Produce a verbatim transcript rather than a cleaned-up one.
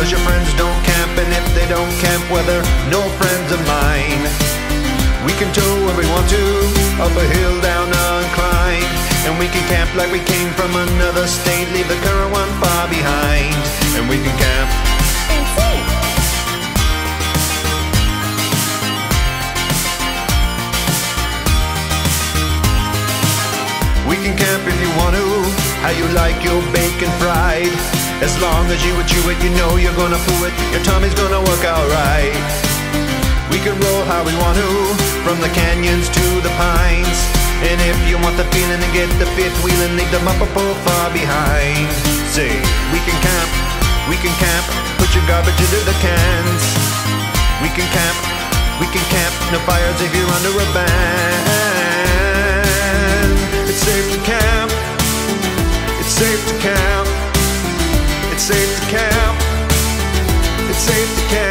Cause your friends don't camp, and if they don't camp, well, they're no friends of mine. We can tow where we want to, up a hill, down an incline. And we can camp like we came from another state, leave the current one far behind. And we can camp and sing. We can camp if you want to, how you like your bacon fried. As long as you would chew it, you know you're gonna poo it, your tummy's gonna work alright. We can roll how we want to, from the canyons to the pines. And if you want the feeling, to get the fifth wheel and leave the muffler pole far behind. Say, we can camp, we can camp, put your garbage into the cans. We can camp, we can camp, no fires if you're under a ban. It's safe to camp, it's safe to camp, it's safe to camp, it's safe to camp.